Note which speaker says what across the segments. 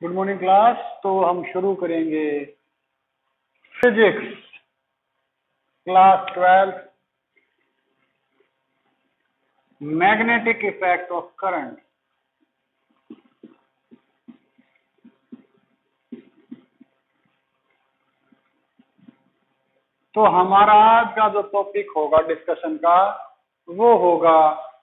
Speaker 1: Good morning class. तो हम शुरू करेंगे physics class 12 magnetic effect of current. तो हमारा आज का जो टॉपिक होगा डिस्कशन का वो होगा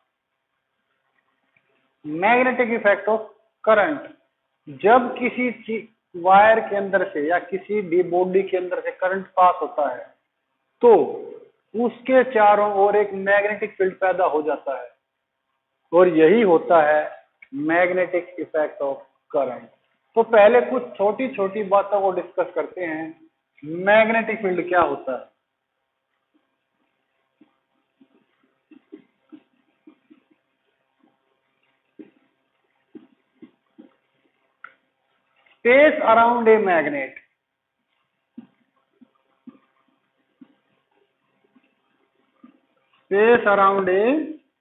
Speaker 1: मैग्नेटिक इफेक्ट ऑफ करंट। जब किसी वायर के अंदर से या किसी भी बॉडी के अंदर से करंट पास होता है तो उसके चारों ओर एक मैग्नेटिक फील्ड पैदा हो जाता है और यही होता है मैग्नेटिक इफेक्ट ऑफ करंट। तो पहले कुछ छोटी छोटी बातों को डिस्कस करते हैं। मैग्नेटिक फील्ड क्या होता है? Space around a magnet, space around a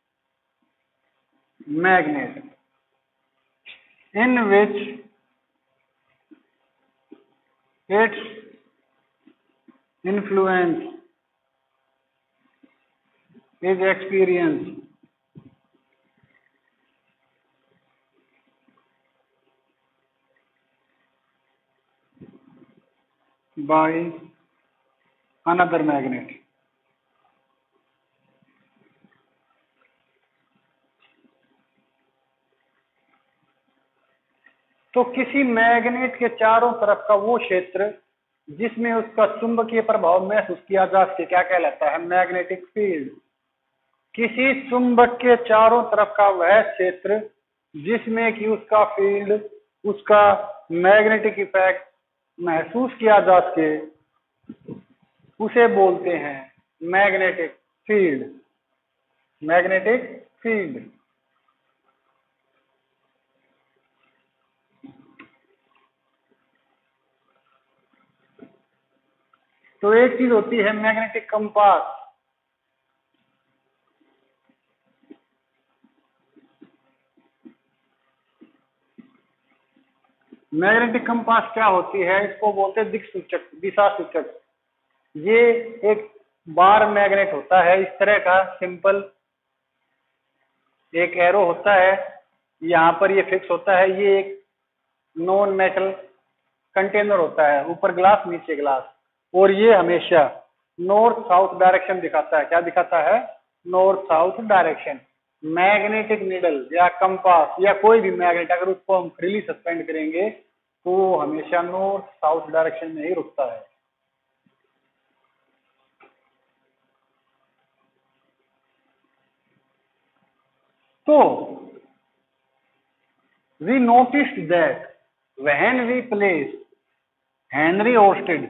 Speaker 1: magnet in which its influence is experienced by another magnet। तो किसी मैग्नेट के चारों तरफ का वो क्षेत्र जिसमें उसका चुंबकीय प्रभाव महसूस किया जा सके क्या कहलाता है? Magnetic field. किसी चुंबक के चारों तरफ का वह क्षेत्र जिसमें कि उसका फील्ड, उसका मैग्नेटिक इफेक्ट महसूस किया जा सके उसे बोलते हैं मैग्नेटिक फील्ड। Magnetic field. तो एक चीज होती है मैग्नेटिक कंपास। मैग्नेटिक कंपास क्या होती है? इसको बोलते हैं दिक्सूचक, दिशा सूचक। ये एक बार मैग्नेट होता है इस तरह का सिंपल, एक एरो होता है, यहाँ पर ये फिक्स होता है। ये एक नॉन मेटल कंटेनर होता है, ऊपर ग्लास नीचे ग्लास, और ये हमेशा नॉर्थ साउथ डायरेक्शन दिखाता है। क्या दिखाता है? North south direction. Magnetic needle या कंपास या कोई भी मैग्नेट अगर उसको हम फ्रीली सस्पेंड करेंगे तो वो हमेशा नॉर्थ साउथ डायरेक्शन में ही रुकता है। तो we noticed that when we placed Henry Oersted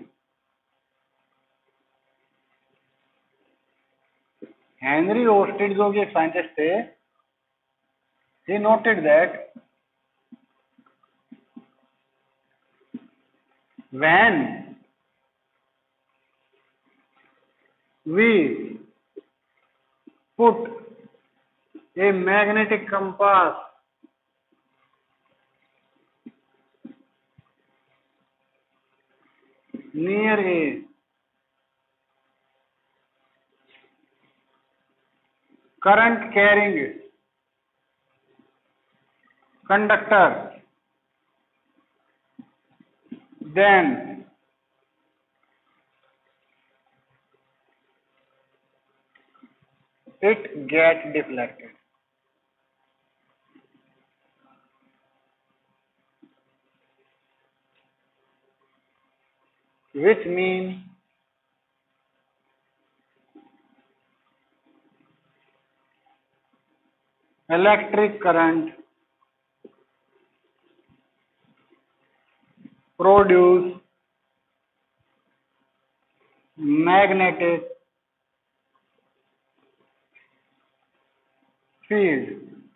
Speaker 1: जो कि एक साइंटिस्ट थे, he noted that when we put a magnetic compass near a current carrying conductor, then it gets deflected। Which means electric current produce magnetic field।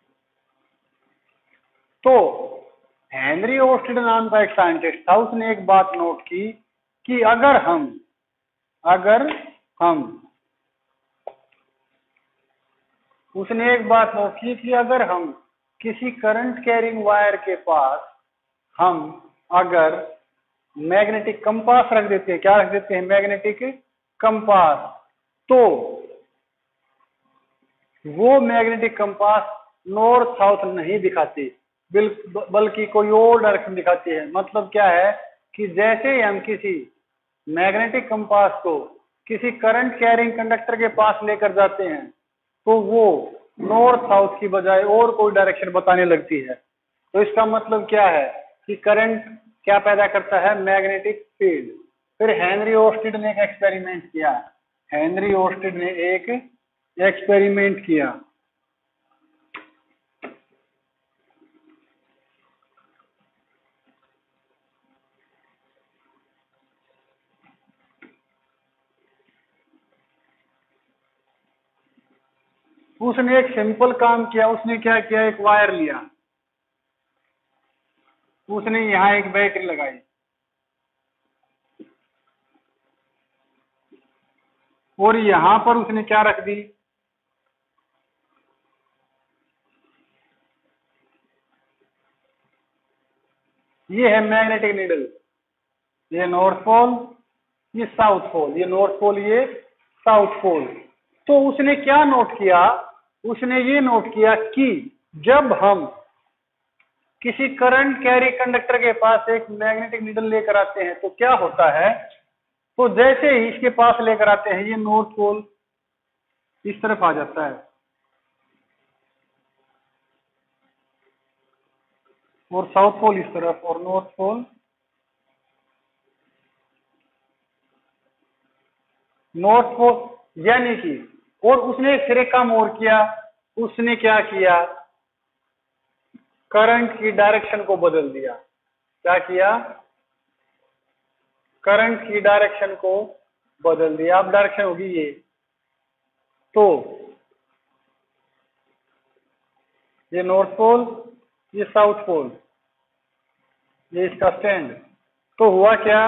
Speaker 1: तो Henry Oersted नाम का एक scientist था, उसने एक बात नोट की कि अगर हम उसने एक बात नोट की कि अगर हम किसी करंट कैरिंग वायर के पास हम अगर मैग्नेटिक कंपास रख देते हैं, क्या रख देते हैं, मैग्नेटिक कंपास, तो वो मैग्नेटिक कंपास नॉर्थ साउथ नहीं दिखाती, बल्कि कोई और डायरेक्शन दिखाती है। मतलब क्या है कि जैसे ही हम किसी मैग्नेटिक कंपास को किसी करंट कैरिंग कंडक्टर के पास लेकर जाते हैं तो वो नॉर्थ साउथ की बजाय और कोई डायरेक्शन बताने लगती है। तो इसका मतलब क्या है कि करंट क्या पैदा करता है, मैग्नेटिक फील्ड। फिर हेनरी ओर्स्टेड ने एक एक्सपेरिमेंट किया, हेनरी ओर्स्टेड ने एक एक्सपेरिमेंट किया। उसने एक सिंपल काम किया। उसने क्या किया, एक वायर लिया, उसने यहां एक बैटरी लगाई और यहां पर उसने क्या रख दी, ये है मैग्नेटिक नीडल, ये नॉर्थ पोल, ये साउथ पोल, ये नॉर्थ पोल, ये साउथ पोल। तो उसने क्या नोट किया, उसने ये नोट किया कि जब हम किसी करंट कैरी कंडक्टर के पास एक मैग्नेटिक नीडल लेकर आते हैं तो क्या होता है, तो जैसे ही इसके पास लेकर आते हैं ये नॉर्थ पोल इस तरफ आ जाता है और साउथ पोल इस तरफ और नॉर्थ पोल, नॉर्थ पोल यानी कि। और उसने फिर एक काम और किया, उसने क्या किया, करंट की डायरेक्शन को बदल दिया। क्या किया, करंट की डायरेक्शन को बदल दिया। अब डायरेक्शन होगी ये, तो ये नॉर्थ पोल, ये साउथ पोल, ये इसका स्टैंड। तो हुआ क्या,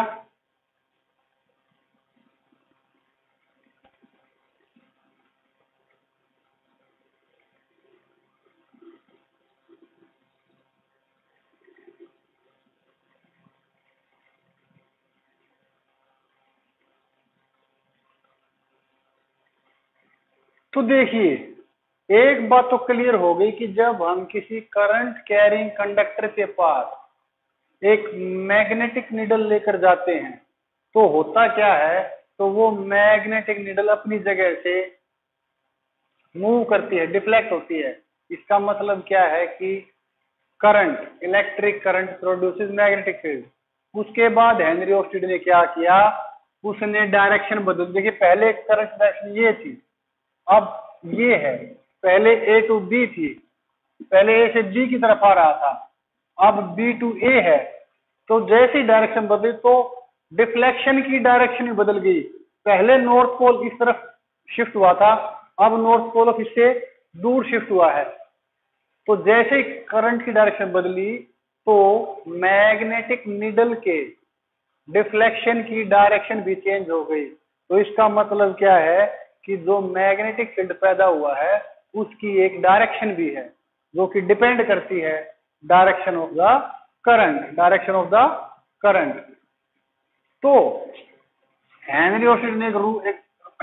Speaker 1: तो देखिए एक बात तो क्लियर हो गई कि जब हम किसी करंट कैरिंग कंडक्टर के पास एक मैग्नेटिक निडल लेकर जाते हैं तो होता क्या है, तो वो मैग्नेटिक निडल अपनी जगह से मूव करती है, डिफ्लेक्ट होती है। इसका मतलब क्या है कि current, electric current produces magnetic field. उसके बाद हेनरी ओर्स्टेड ने क्या किया, उसने डायरेक्शन बदल। देखिए पहले करंट डायरेक्शन ये थी, अब ये है। पहले ए टू बी थी, पहले ए से बी की तरफ आ रहा था, अब बी टू ए है। तो जैसी डायरेक्शन बदली तो डिफ्लेक्शन की डायरेक्शन भी बदल गई। पहले नॉर्थ पोल इस तरफ शिफ्ट हुआ था, अब नॉर्थ पोल ऑफ इससे दूर शिफ्ट हुआ है। तो जैसे करंट की डायरेक्शन बदली तो मैग्नेटिक निडल के डिफ्लेक्शन की डायरेक्शन भी चेंज हो गई। तो इसका मतलब क्या है कि जो मैग्नेटिक फील्ड पैदा हुआ है उसकी एक डायरेक्शन भी है जो कि डिपेंड करती है direction of the current, direction of the current. तो हेनरी ओर्स्टेड ने एक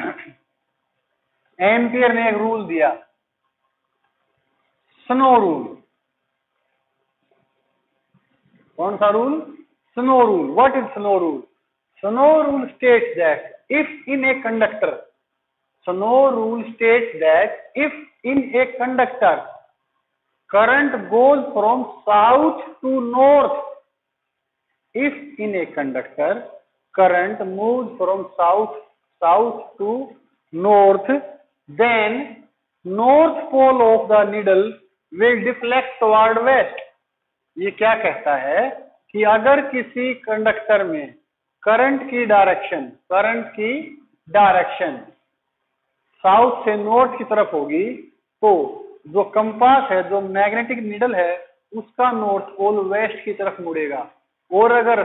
Speaker 1: एम्पियर ने एक रूल दिया, स्नो रूल। कौन सा rule, snow rule. What is snow rule, snow rule states that if in a conductor, snow rule states that if in a conductor current goes from south to north, if in a conductor current moves from south to north, then north pole of the needle will deflect toward west। ये क्या कहता है कि अगर किसी conductor में current की direction south से नॉर्थ की तरफ होगी तो जो कंपास है, जो मैग्नेटिक नीडल है, उसका नॉर्थ पोल वेस्ट की तरफ मुड़ेगा। और अगर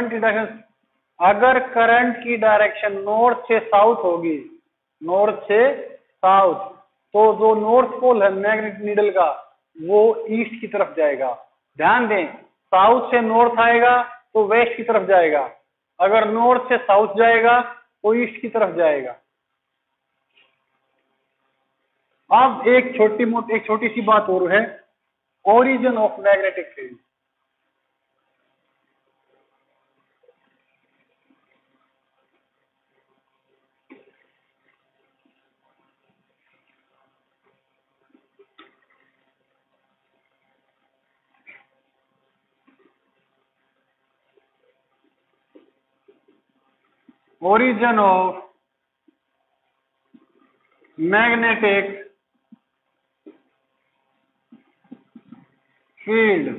Speaker 1: करंट की डायरेक्शन नॉर्थ से साउथ होगी, नॉर्थ से साउथ, तो जो नॉर्थ पोल है मैग्नेटिक नीडल का वो ईस्ट की तरफ जाएगा। ध्यान दें साउथ से नॉर्थ आएगा तो वेस्ट की तरफ जाएगा, अगर नॉर्थ से साउथ जाएगा तो ईस्ट की तरफ जाएगा। अब एक छोटी सी बात और है, origin of magnetic field. origin of magnetic field।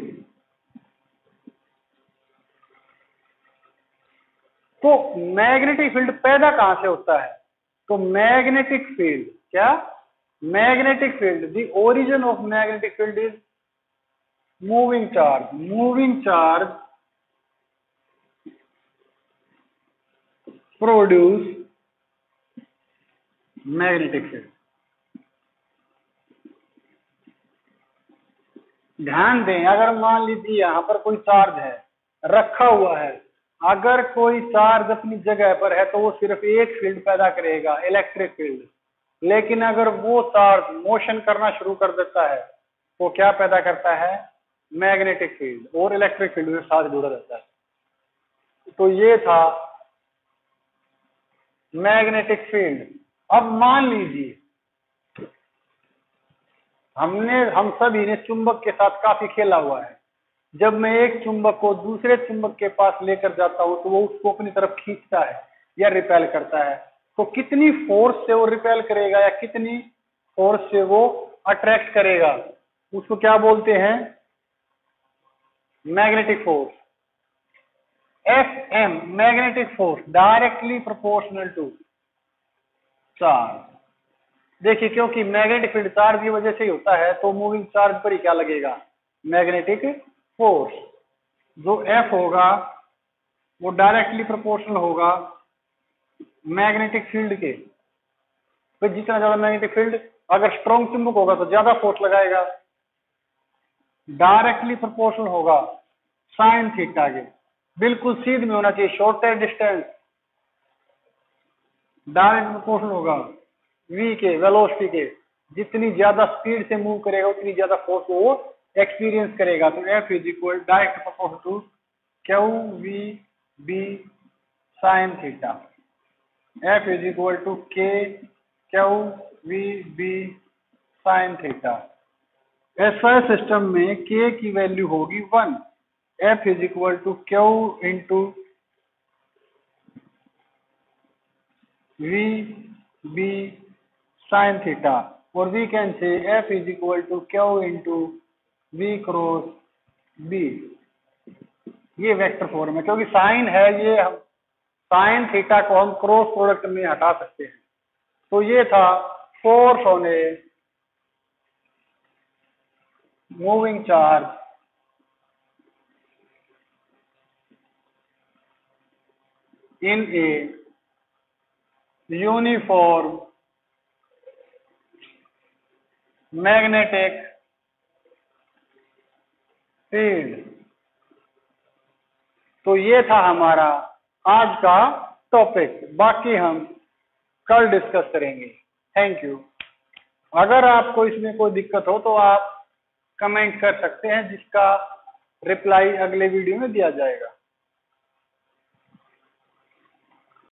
Speaker 1: तो मैग्नेटिक फील्ड पैदा कहां से होता है? तो मैग्नेटिक फील्ड क्या? Magnetic field, the origin of magnetic field is moving charge. Moving charge produce magnetic field. ध्यान दें, अगर मान लीजिए यहां पर कोई चार्ज है, रखा हुआ है, अगर कोई चार्ज अपनी जगह पर है तो वो सिर्फ एक फील्ड पैदा करेगा, इलेक्ट्रिक फील्ड। लेकिन अगर वो चार्ज मोशन करना शुरू कर देता है तो क्या पैदा करता है? मैग्नेटिक फील्ड, और इलेक्ट्रिक फील्ड के साथ जुड़ा रहता है। तो ये था मैग्नेटिक फील्ड। अब मान लीजिए हम सभी ने चुंबक के साथ काफी खेला हुआ है। जब मैं एक चुंबक को दूसरे चुंबक के पास लेकर जाता हूं तो वो उसको अपनी तरफ खींचता है या रिपेल करता है। तो कितनी फोर्स से वो रिपेल करेगा या कितनी फोर्स से वो अट्रैक्ट करेगा, उसको क्या बोलते हैं? Magnetic force. Fm magnetic force directly proportional to charge. देखिए, क्योंकि मैग्नेटिक फील्ड चार्ज की वजह से ही होता है तो मूविंग चार्ज पर ही क्या लगेगा? Magnetic force. जो F होगा वो डायरेक्टली प्रोपोर्शनल होगा मैग्नेटिक फील्ड के। तो जितना ज्यादा मैग्नेटिक फील्ड, अगर स्ट्रॉन्ग चुंबक होगा तो ज्यादा फोर्स लगाएगा। डायरेक्टली प्रोपोर्शनल होगा साइन थीटा के, बिल्कुल सीध में होना चाहिए, शॉर्टर डिस्टेंस। डायरेक्ट प्रोपोर्शनल होगा v के, वेलोसिटी के। जितनी ज्यादा स्पीड से मूव करेगा उतनी ज्यादा फोर्स वो एक्सपीरियंस करेगा। तो F is equal direct proportional to q v B sine theta. F is equal to k q v B sine theta. ऐसा सिस्टम में k की वैल्यू होगी 1। F is equal to q into v B sine theta, और we can say F is equal to q into v cross B. ये vector form है, क्योंकि sign है, ये हम साइन थीटा को हम क्रॉस प्रोडक्ट में हटा सकते हैं। तो ये था force on a moving charge in a uniform magnetic field. तो ये था हमारा आज का टॉपिक, बाकी हम कल डिस्कस करेंगे। Thank you. अगर आपको इसमें कोई दिक्कत हो तो आप कमेंट कर सकते हैं, जिसका रिप्लाई अगले वीडियो में दिया जाएगा।